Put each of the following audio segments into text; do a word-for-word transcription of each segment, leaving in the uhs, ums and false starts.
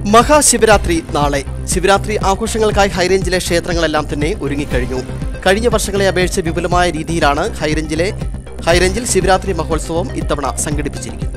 മഹാശിവരാത്രി നാളെ. ശിവരാത്രി ആഘോഷങ്ങൾക്കായി ഹൈറേഞ്ചിലെ ക്ഷേത്രങ്ങളെല്ലാം തന്നെ ഒരുങ്ങിക്കഴിഞ്ഞു. കഴിഞ്ഞ വർഷങ്ങളെ അപേക്ഷിച്ച് വിപുലമായ രീതിയിലാണ് ഹൈറേഞ്ചിലെ ഹൈറേഞ്ചിൽ ശിവരാത്രി മഹോത്സവം ഇത്തവണ സംഘടിപ്പിച്ചിരിക്കുന്നത്.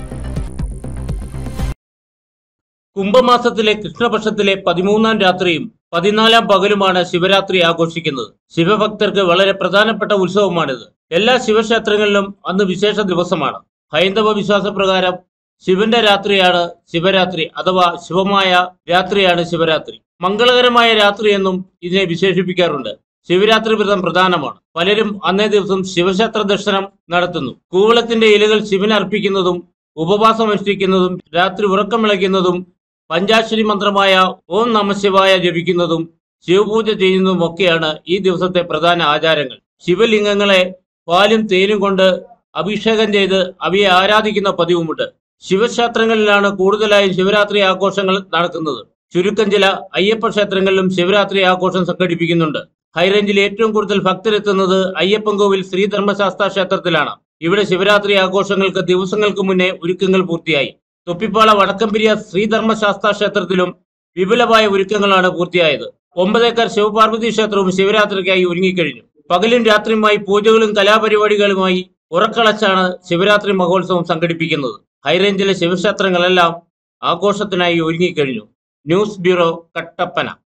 കുംഭമാസത്തിലെ കൃഷ്ണപക്ഷത്തിലെ പതിമൂന്നാം രാത്രിയും പതിനാലാം പകലുമാണ് ശിവരാത്രി ആഘോഷിക്കുന്നത്. ശിവഭക്തർക്ക് വളരെ പ്രധാനപ്പെട്ട ഉത്സവമാണിത്. എല്ലാ ശിവക്ഷേത്രങ്ങളിലും അന്ന് വിശേഷ ദിവസമാണ്. ഹൈന്ദവ വിശ്വാസപ്രകാരം ശിവന്റെ രാത്രിയാണ് ശിവരാത്രി അഥവാ ശിവമായ രാത്രിയാണ് ശിവരാത്രി. മംഗളകരമായ രാത്രി എന്നും ഇതിനെ വിശേഷിപ്പിക്കാറുണ്ട്. ശിവരാത്രി വ്രതം പ്രധാനമാണ്. പലരും അന്നേ ദിവസം ശിവക്ഷേത്ര ദർശനം നടത്തുന്നു. കൂവളത്തിന്റെ ഇലകൾ ശിവന് അർപ്പിക്കുന്നതും ഉപവാസം അനുഷ്ഠിക്കുന്നതും രാത്രി ഉറക്കമിളയ്ക്കുന്നതും പഞ്ചാക്ഷരി മന്ത്രമായ ഓം നമഃശിവായ ജപിക്കുന്നതും ശിവപൂജ ചെയ്യുന്നതും ഒക്കെയാണ് ഈ ദിവസത്തെ പ്രധാന ആചാരങ്ങൾ. ശിവലിംഗങ്ങളെ പാലും തേനും കൊണ്ട് അഭിഷേകം ചെയ്ത് അവയെ ആരാധിക്കുന്ന പതിവുമുണ്ട്. ശിവക്ഷേത്രങ്ങളിലാണ് കൂടുതലായും ശിവരാത്രി ആഘോഷങ്ങൾ നടക്കുന്നത്. ചുരുക്കം ചില അയ്യപ്പ ക്ഷേത്രങ്ങളിലും ശിവരാത്രി ആഘോഷം സംഘടിപ്പിക്കുന്നുണ്ട്. ഹൈറേഞ്ചിൽ ഏറ്റവും കൂടുതൽ ഭക്തരെത്തുന്നത് അയ്യപ്പൻകോവിൽ ശ്രീധർമ്മശാസ്താ ക്ഷേത്രത്തിലാണ്. ഇവിടെ ശിവരാത്രി ആഘോഷങ്ങൾക്ക് ദിവസങ്ങൾക്ക് മുന്നേ ഒരുക്കങ്ങൾ പൂർത്തിയായി. തൊപ്പിപ്പാള വടക്കംപിരിയ ശ്രീധർമ്മശാസ്താ ക്ഷേത്രത്തിലും വിപുലമായ ഒരുക്കങ്ങളാണ് പൂർത്തിയായത്. ഒമ്പതേക്കർ ശിവപാർവതി ക്ഷേത്രവും ശിവരാത്രിക്കായി ഒരുങ്ങിക്കഴിഞ്ഞു. പകലും രാത്രിയുമായി പൂജകളും കലാപരിപാടികളുമായി ഉറക്കളച്ചാണ് ശിവരാത്രി മഹോത്സവം സംഘടിപ്പിക്കുന്നത്. ഹൈറേഞ്ചിലെ ശിവക്ഷേത്രങ്ങളെല്ലാം ആഘോഷത്തിനായി ഒരുങ്ങിക്കഴിഞ്ഞു. News bureau, Kattappana.